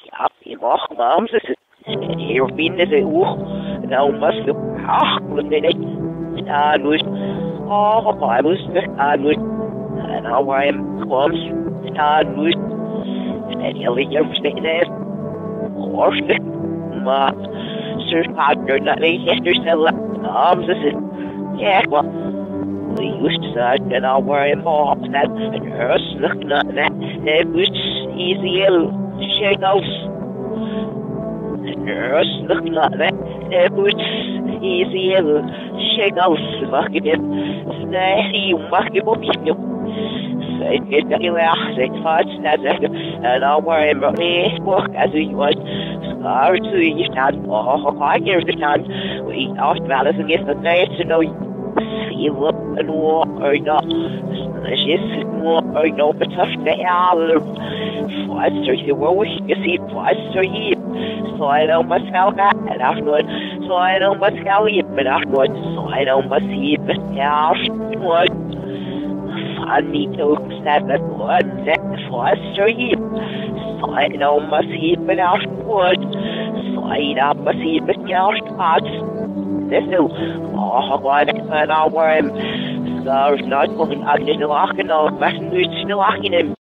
Ja, die machen Mams, hier bin ich auch. Nou, was du ach, und nicht. Ja, nur. Oh, I was nur. And now I'm close. Ja, nur. And you'll never stay there. Or ma. Sir Padre, not a sister, still arms, this is. Yeah, well. We used to say that I were involved in that, and hers looking at that, it was easy to shake out. And hers looking at that, it was easy to shake out. Fucking him, snazzy, fucking me. Say, get me laugh, say, fudge, that's it, and I were in my book as we was. Scars to you stand, oh, I hear the stand. We asked Malice and get the night to know. You look and walk or not. She's more or no, but tough to all. Foster, you were wishing to see Foster here. So I know myself and afterward. So I know myself here, but afterward. So I know myself, but afterward. Funny to accept that one that Foster here. So I know myself, but afterward. So I know myself, but afterward. This is what I wear him. Scars not going out in the lock and all, messing with the locking him.